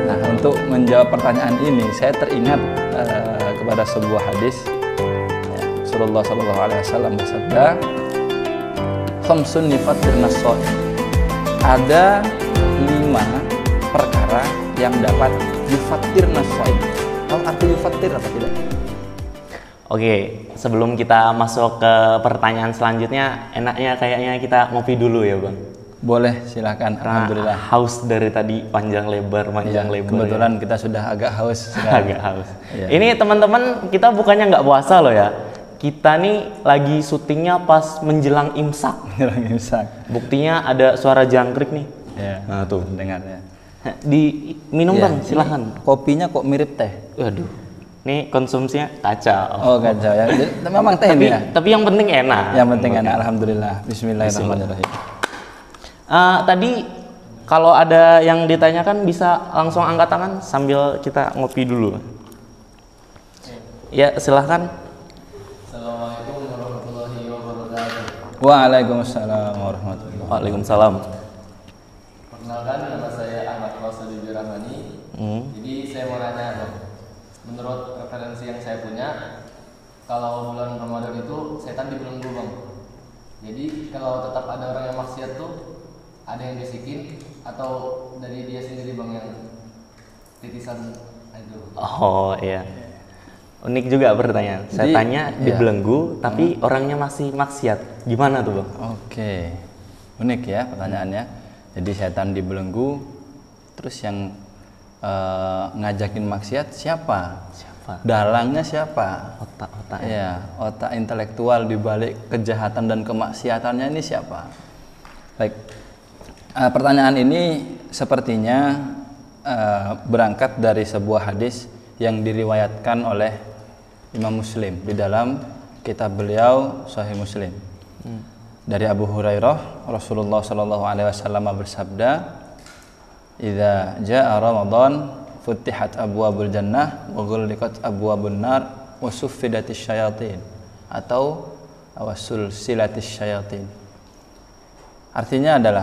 Nah, untuk menjawab pertanyaan ini, saya teringat kepada sebuah hadis. Ya, Rasulullah Shallallahu Alaihi Wasallam bersabda, "Khamsun yufattirnas shaim." Ada 5 perkara yang dapat yufattirnas shaim. Tahu arti yufattir apa tidak? Oke, sebelum kita masuk ke pertanyaan selanjutnya, enaknya kayaknya kita ngopi dulu ya Bang. Boleh, silakan. Alhamdulillah. Haus dari tadi panjang lebar. Kebetulan kita sudah agak haus sekarang. Agak haus. Ya. Ini teman-teman, kita bukannya nggak puasa loh ya. Kita nih lagi syutingnya pas menjelang imsak. Menjelang imsak. Buktinya ada suara jangkrik nih. Ya. Nah tuh, dengarnya. Di minum Ya, Bang, silahkan. Kopinya kok mirip teh. Waduh. Ini konsumsinya kacau. Oh, kacau ya. Memang teh ini ya. Tapi yang penting enak. Yang penting enak. Alhamdulillah. Bismillahirrahmanirrahim. Tadi kalau ada yang ditanyakan bisa langsung angkat tangan sambil kita ngopi dulu. Ya, silahkan. Assalamualaikum warahmatullahi wabarakatuh. Waalaikumsalam warahmatullahi wabarakatuh. Waalaikumsalam. Perkenalkan, nama saya Ahmad Fauzul Rahmani. Jadi saya mau nanya dong, menurut referensi yang saya punya, kalau bulan Ramadan itu setan dibelenggu Bang. Jadi kalau tetap ada orang yang maksiat tuh, ada yang bisikin atau dari dia sendiri Bang yang titisan itu? Oh iya. Unik juga pertanyaan. Jadi, Setannya dibelenggu tapi orangnya masih maksiat. Gimana tuh Bang? Oke. Unik ya pertanyaannya. Jadi setan dibelenggu, terus yang ngajakin maksiat siapa? Dalangnya siapa? Otak-otak. Ya, otak intelektual di balik kejahatan dan kemaksiatannya ini siapa? Baik. Pertanyaan ini sepertinya berangkat dari sebuah hadis yang diriwayatkan oleh Imam Muslim di dalam kitab beliau Sahih Muslim. Dari Abu Hurairah, Rasulullah Shallallahu Alaihi Wasallam bersabda, "Idza jaa Ramadan, futihat abwabul jannah, wa ghulliqat abwabun nar, wa suffidatis syayatin." Atau wasulsilatis syayatin. Artinya adalah,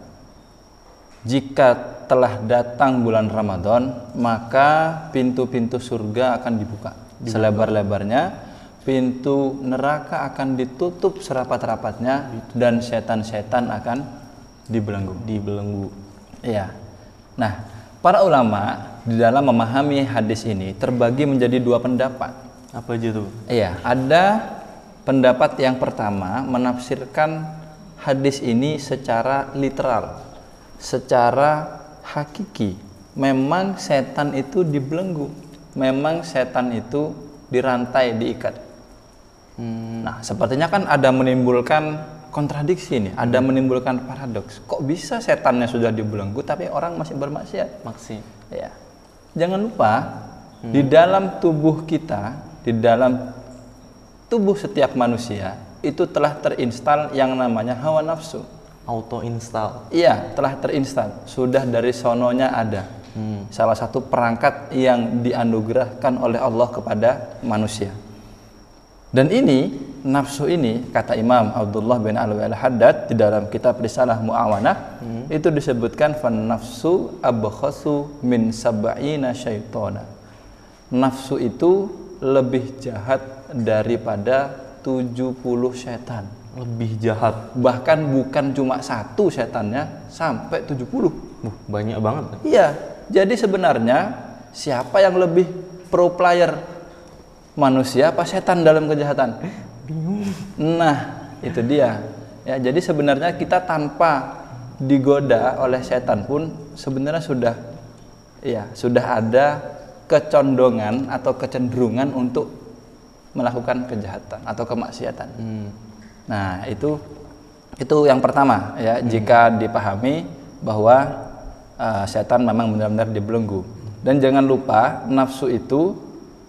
jika telah datang bulan Ramadan, maka pintu-pintu surga akan dibuka selebar-lebarnya, pintu neraka akan ditutup serapat-rapatnya, dan setan-setan akan dibelenggu. Iya. Nah, para ulama di dalam memahami hadis ini terbagi menjadi 2 pendapat. Apa aja tuh? Iya, ada pendapat yang pertama menafsirkan hadis ini secara literal, secara hakiki. Memang setan itu dibelenggu, memang setan itu dirantai, diikat. Nah, sepertinya kan ada menimbulkan kontradiksi nih, ada menimbulkan paradoks. Kok bisa setannya sudah dibelenggu tapi orang masih bermaksiat? Ya. Jangan lupa di dalam tubuh kita, di dalam tubuh setiap manusia itu telah terinstal yang namanya hawa nafsu. Auto install. Iya, telah terinstal. Sudah dari sononya ada. Salah satu perangkat yang dianugerahkan oleh Allah kepada manusia. Dan ini, nafsu ini, kata Imam Abdullah bin Alwi al-Haddad di dalam kitab Risalah Mu'awanah, itu disebutkan fan nafsu abkhasu min sab'ina syaitana. Nafsu itu lebih jahat daripada 70 setan. Lebih jahat. Bahkan bukan cuma 1 setannya, sampai 70. Banyak banget. Iya, jadi sebenarnya siapa yang lebih pro player? Manusia apa setan dalam kejahatan? Bingung. Nah, itu dia. Ya, jadi sebenarnya kita tanpa digoda oleh setan pun sebenarnya sudah ada kecondongan atau kecenderungan untuk melakukan kejahatan atau kemaksiatan. Nah, itu yang pertama ya, jika dipahami bahwa setan memang benar-benar dibelenggu. Dan jangan lupa nafsu itu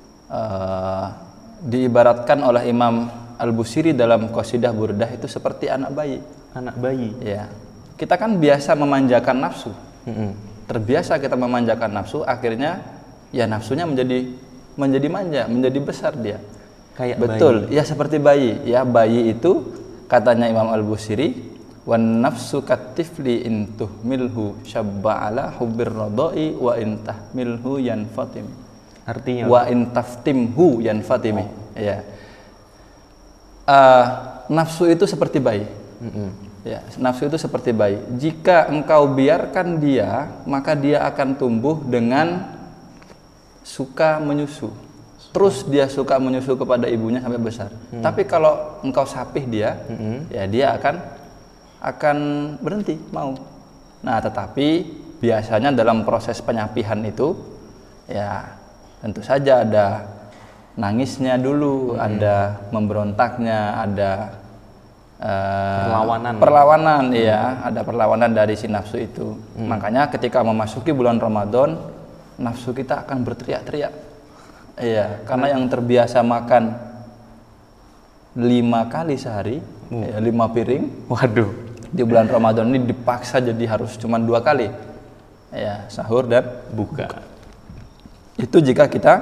diibaratkan oleh Imam Al-Busiri dalam Qasidah Burdah itu seperti anak bayi. Anak bayi. Ya. Kita kan biasa memanjakan nafsu. Terbiasa kita memanjakan nafsu, akhirnya ya nafsunya menjadi manja, menjadi besar dia. Kayak betul, bayi. Ya seperti bayi. Ya, bayi itu katanya Imam Al-Busiri Wan nafsu katifli in tuhmilhu syabba ala hubbir radai wa in tahmilhu yanfatim. Artinya Wa in taftimhu yanfatimi. Ya. Nafsu itu seperti bayi. Ya, nafsu itu seperti bayi. Jika engkau biarkan dia, maka dia akan tumbuh dengan suka menyusu. Terus dia suka menyusu kepada ibunya sampai besar. Tapi kalau engkau sapih dia, ya dia akan berhenti mau. Nah, tetapi biasanya dalam proses penyapihan itu, ya tentu saja ada nangisnya dulu, ada memberontaknya, ada perlawanan, ya, ada perlawanan dari si nafsu itu. Makanya ketika memasuki bulan Ramadan, nafsu kita akan berteriak-teriak. Iya, karena yang terbiasa makan 5 kali sehari, ya, 5 piring. Waduh. Di bulan Ramadan ini dipaksa jadi harus cuma 2 kali. Ya, sahur dan buka. Itu jika kita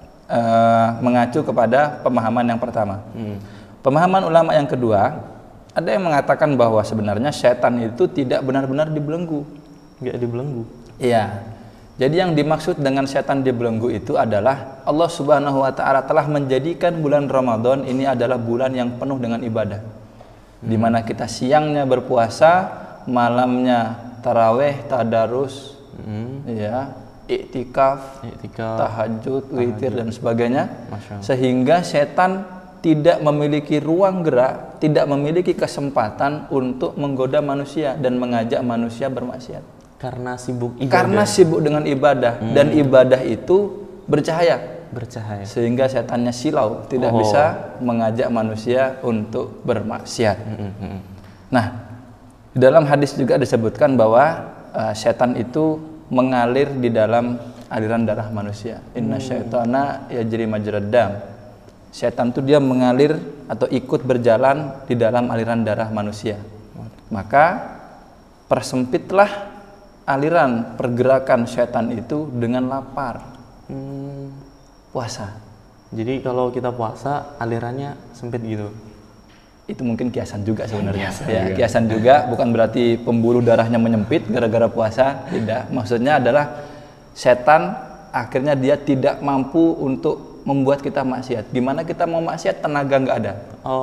mengacu kepada pemahaman yang pertama. Pemahaman ulama yang kedua, ada yang mengatakan bahwa sebenarnya setan itu tidak benar-benar dibelenggu. Nggak dibelenggu. Iya. Jadi yang dimaksud dengan setan dibelenggu itu adalah Allah Subhanahu wa taala telah menjadikan bulan Ramadan ini adalah bulan yang penuh dengan ibadah. Di mana kita siangnya berpuasa, malamnya taraweh, tadarus, ya, iktikaf, tahajud, witir dan sebagainya. Sehingga setan tidak memiliki ruang gerak, tidak memiliki kesempatan untuk menggoda manusia dan mengajak manusia bermaksiat. Karena sibuk ibadah. Karena sibuk dengan ibadah, dan ibadah itu bercahaya. Sehingga setannya silau, tidak bisa mengajak manusia untuk bermaksiat. Nah, di dalam hadis juga disebutkan bahwa setan itu mengalir di dalam aliran darah manusia. Inna syaitana yajri majrad dam. Setan itu dia mengalir atau ikut berjalan di dalam aliran darah manusia. Maka persempitlah aliran pergerakan setan itu dengan lapar. Puasa. Jadi kalau kita puasa alirannya sempit gitu. Itu mungkin kiasan juga sebenarnya. Kiasan juga, bukan berarti pembuluh darahnya menyempit gara-gara puasa, tidak. Maksudnya adalah setan akhirnya dia tidak mampu untuk membuat kita maksiat. Gimana kita mau maksiat, tenaga nggak ada.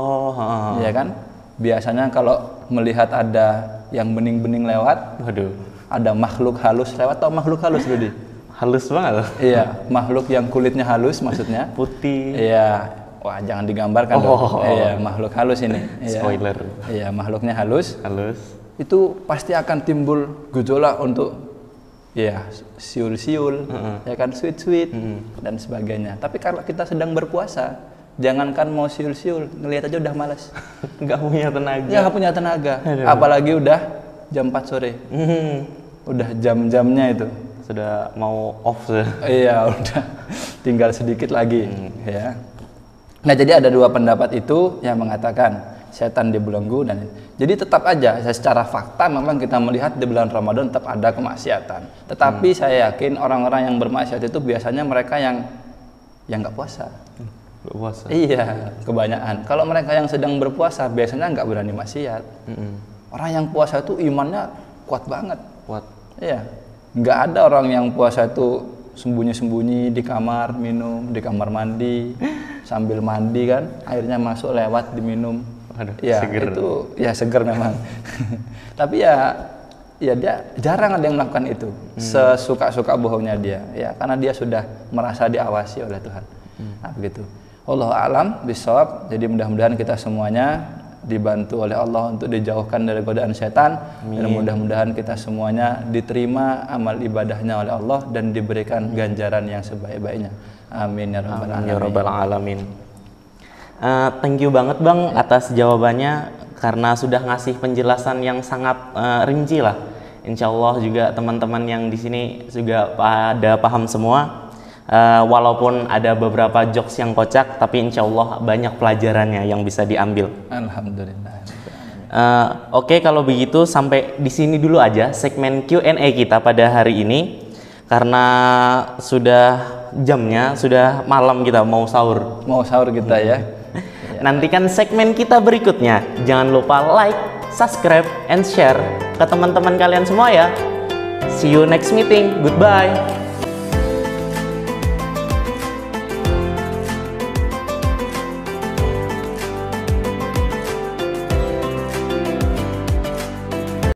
Ya kan? Biasanya kalau melihat ada yang bening-bening lewat, ada makhluk halus lewat, atau makhluk halus Rudi? Halus banget. Iya, makhluk yang kulitnya halus maksudnya. Putih. Iya. Wah, jangan digambarkan dong. Iya, makhluk halus ini. Spoiler. Iya, makhluknya halus. Itu pasti akan timbul gejolak untuk ya siul-siul, ya kan, sweet-sweet dan sebagainya. Tapi kalau kita sedang berpuasa, jangankan mau siul-siul, ngelihat aja udah malas. Nggak punya tenaga. Ya, nggak punya tenaga. Apalagi udah jam 4 sore. Udah jam-jamnya itu. Sudah mau off sudah. Iya, udah tinggal sedikit lagi. Ya. Nah, jadi ada 2 pendapat itu yang mengatakan setan dibelenggu, dan jadi tetap aja secara fakta memang kita melihat di bulan Ramadan tetap ada kemaksiatan. Tetapi saya yakin orang-orang yang bermaksiat itu biasanya mereka yang nggak puasa. Nggak puasa. Iya, kebanyakan. Kalau mereka yang sedang berpuasa biasanya nggak berani maksiat. Orang yang puasa itu imannya kuat banget. Kuat. Iya. Nggak ada orang yang puasa itu sembunyi-sembunyi di kamar minum, di kamar mandi, sambil mandi kan, airnya masuk lewat diminum. Ya, seger. Itu ya seger memang. Tapi ya dia jarang ada yang melakukan itu. Sesuka-suka bohongnya dia, ya, karena dia sudah merasa diawasi oleh Tuhan. Nah, begitu. Wallahu a'lam bishawab. Jadi mudah-mudahan kita semuanya dibantu oleh Allah untuk dijauhkan dari godaan setan. Dan mudah-mudahan kita semuanya diterima amal ibadahnya oleh Allah dan diberikan ganjaran yang sebaik-baiknya. Amin ya rabbal alamin. Thank you banget Bang atas jawabannya, karena sudah ngasih penjelasan yang sangat rinci lah. Insya Allah juga teman-teman yang di sini juga pada paham semua. Walaupun ada beberapa jokes yang kocak, tapi insya Allah banyak pelajarannya yang bisa diambil. Alhamdulillah. Oke, kalau begitu sampai di sini dulu aja segmen Q&A kita pada hari ini, karena sudah jamnya, sudah malam, kita mau sahur. Mau sahur kita ya. Nantikan segmen kita berikutnya. Jangan lupa like, subscribe, and share ke teman-teman kalian semua ya. See you next meeting. Goodbye.